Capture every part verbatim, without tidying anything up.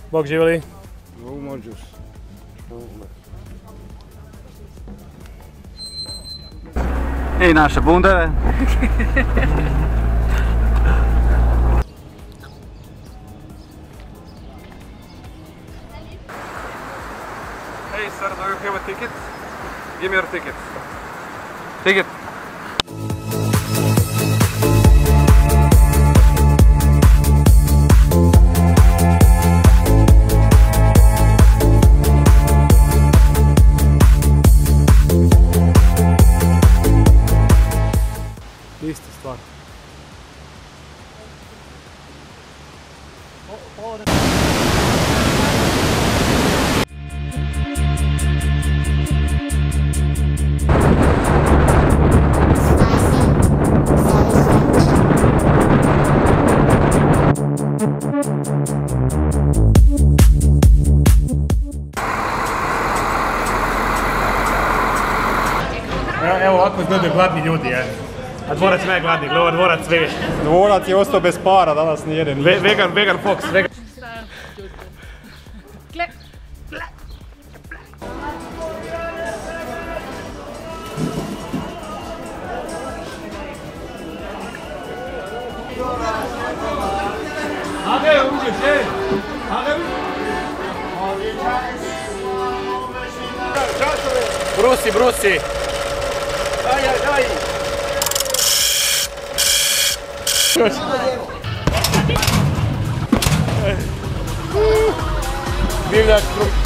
Bog živjeli. No more juice. I naše bundeve. Hey sir, do you have a ticket? Give me your ticket. Ticket. Ista stvar. Evo ovako izgledaju gladni ljudi, je. A dvorac ne je gladni, gleda dvorac sve. Dvorac je ostao bez para, danas ni jedan. Ve, vegan, vegan Fox, vegan. Brusi, brusi. Daj, daj, daj. Divljač,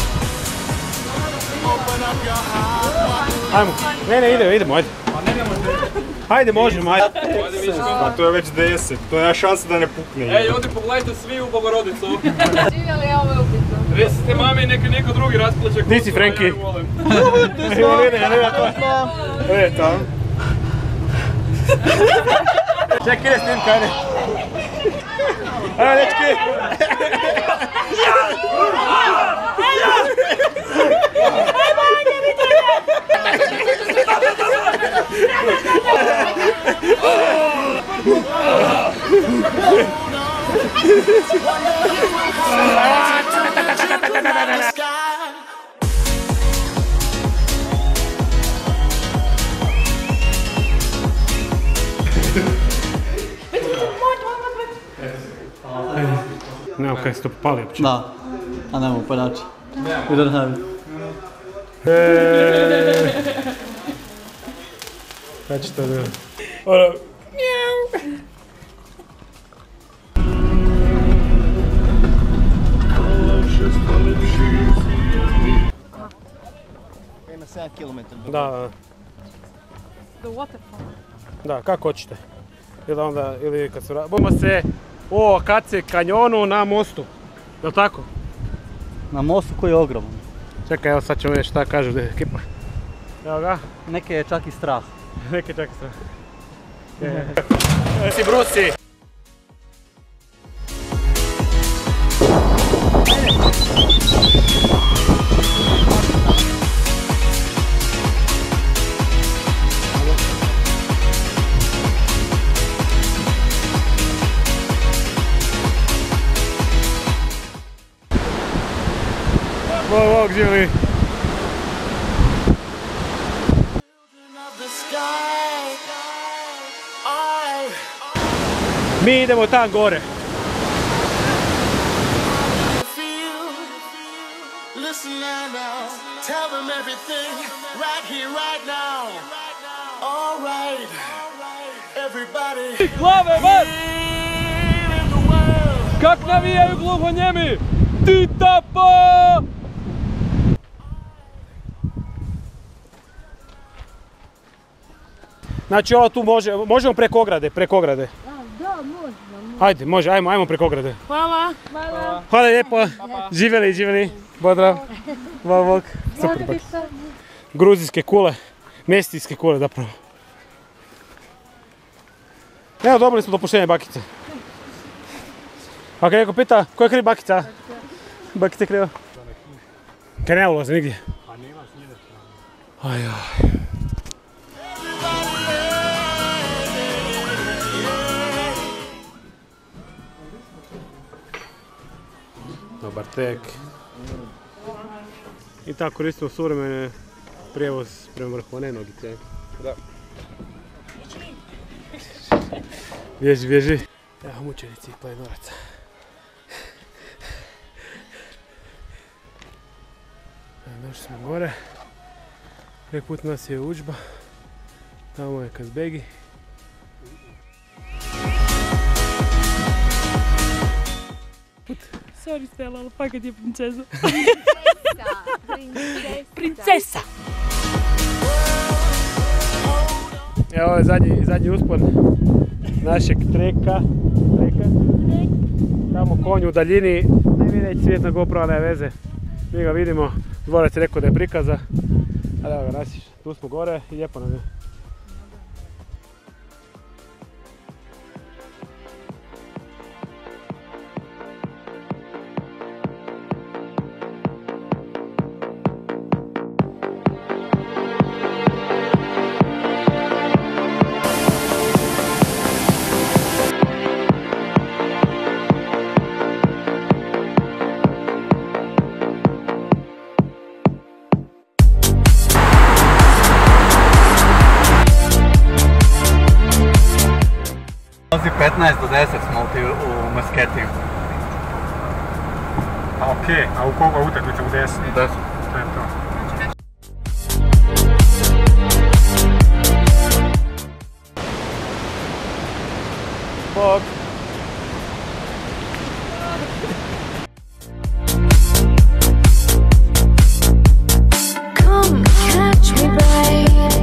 ajmo, ne, ne, idemo, idemo, ajde. Ajde, možemo, ajde. Pa to je već deset, to je šansa da ne pukne. Ej, ljudi, pogledajte svi u Bogorodicu. Živjeli, ovo je upitno. Recite mami, neka neko drugi rasplaće kuću, Di si, Frenki? ja ju volim. E, tamo. Čekaj, ide snimka, ajde. Ajde, dečki. Ne, kaj si to popali uopće? Da, a nemamo poljači. We don't have it. Kaj će to da... Ono... Ima sedam kilometara. Da, da. The waterfall. Da, kako hoćete. Ili onda, ili kad su... Budemo se u Akacije kanjonu na mostu. Jel' tako? Na mostu koji je ogroman. Čekaj, evo sad ćemo vidjeti šta kažu ekipa. Evo ga. Neke je čak i strah. Neke čak i strah. Brusi, brusi! Bog, bog, živjeli! Mi idemo tam gore. Glave van! Kak navijaju gluhonjemi! Titapo! Znači ovo tu može, možemo preko ograde, preko ograde. Da, možemo. Ajde, može, ajmo, ajmo preko ograde. Hvala. Hvala. Hvala lijepo. Živjeli, živjeli. Pozdrav. Bog, bog. Super, bak. Gruzijske kule, mestijske kule zapravo. Evo, dobili smo dopuštenje bakice. A kad neko pita, ko je kriv bakica? Bakica je kriva. Kaj ne ulaze nigdje? A nema s njede strane. Aj, aj. Bartek. I tako koristimo suvremene prijevoz prema vrhu, ne nogice. Da. Bježi, bježi. Evo mučenici i planinaca. Došli smo gore. Prek put nas je Učba. Tamo je Kazbegi. Sorry Stella, ali fakat je princesa. Princesa. Princesa! Evo ovo je zadnji, zadnji uspon našeg treka. Treka. Tamo konj u daljini. Ne mi neće svijet na GoPro, ne veze. Mi ga vidimo. Dvorac je rekao da je prikaza. Ali evo ga Nasiš, tu smo gore i lijepo nam je. petnaest do deset smo u Masketiju. A okej, a u koga utakmica u deset? U deset. To je to. Bog! Come catch me, babe.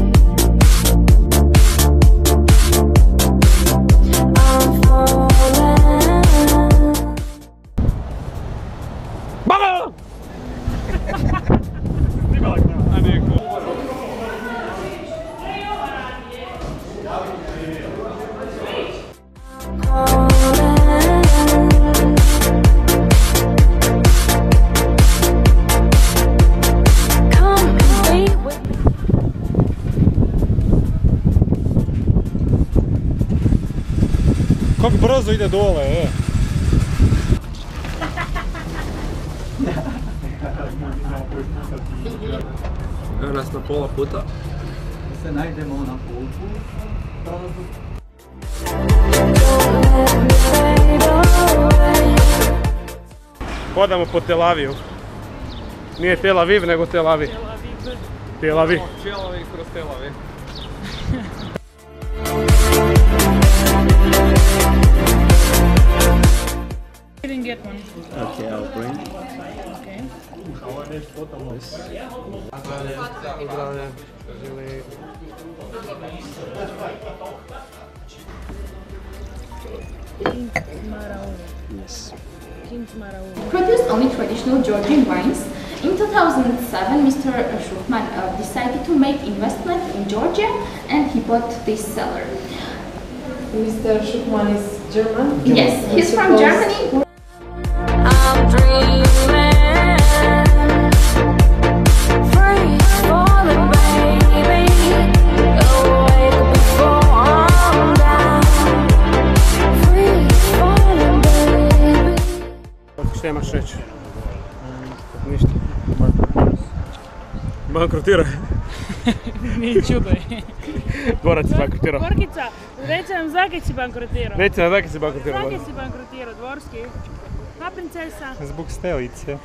I'm falling. Bago! A nije cool. Kako brzo ide dole, e! Evo nas na pola puta. Se najdemo na putu. Hodamo po Tel Avivu. Nije Tel Aviv, nego Tel Aviv. Tel Aviv. Čelovi kroz Telavi. Didn't get one. Okay, I'll bring. Okay. Pozdravljam. Yes. Produced only traditional Georgian wines. In two thousand seven, Mister Schuchman uh, decided to make investment in Georgia, and he bought this cellar. Mister Schuchman is German? Yes, he's from Germany. I'm dreaming, free falling, baby. Awake before I'm down. Free falling, baby. Šta imaš reći? Ništa. Bankrotira. Nije čudo je. Gorac je bankrotirao. Gorkica, reći nam Zaki si bankrotirao. Reci nam Zaki si bankrotirao. Zaki si bankrotirao, dvorski. A princesa? Zbog stelice.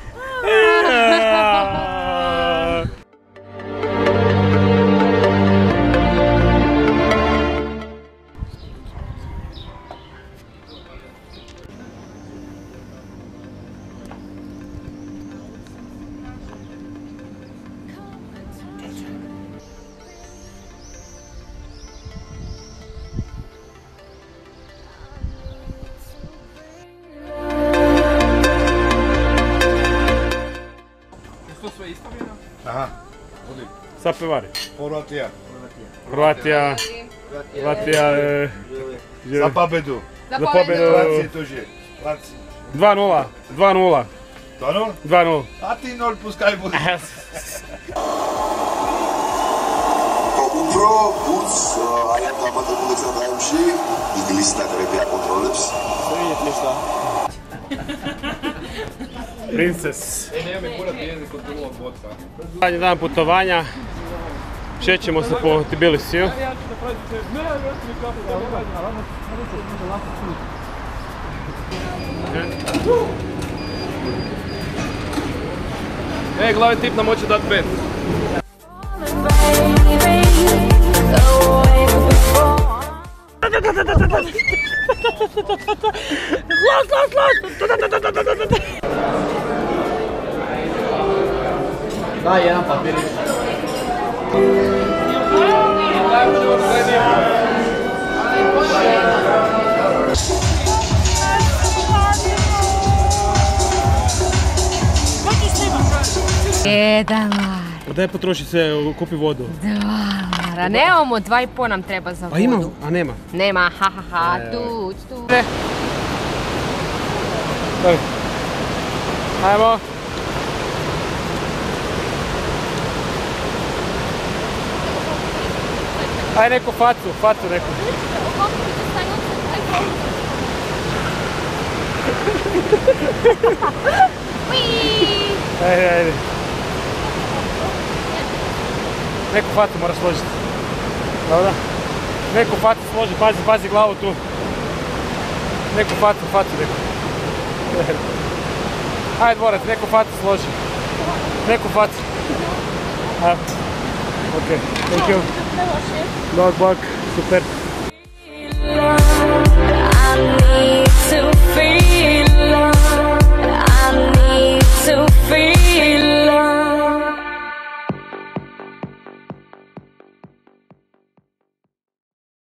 Aha, Sad pevari. Horvatija. Hrvatija. Hrvatija. e, Za pobedu. Za pobjedu. Francije tuži. Francije. dva nula. dva nula. Stvarno? dva nula. A ti nol puskaj budi. უფრო ბუც აი ამ დამატებულებთან დაემში ინგლისთან რები აკონტროლებს. Vidjet ništa. Princes. Ej, nema mi kurat jezik od drugog vodka. Zadnji dan putovanja. Šećemo se po Tbilisiju. Ej, glavni tip nam hoće dat bet. Glas, glas, glas! Daj jedan papirić. Jedan lar. Daj potroši se, kupi vodu. Dva lara. Nemamo, dva i po nam treba za vodu. Pa ima, a nema. Nema, ha ha ha, tuć, tuć. Ajmo. Aj neku facu, facu neku. Ajde, ajde. Neku facu moraš složiti. Dobro? Neku facu složi, pazi, pazi glavu tu. Neku facu, facu neku. Ajde dvorac, neku facu složi. Neku facu. Ajde. Ok, thank you. Dog bug, super.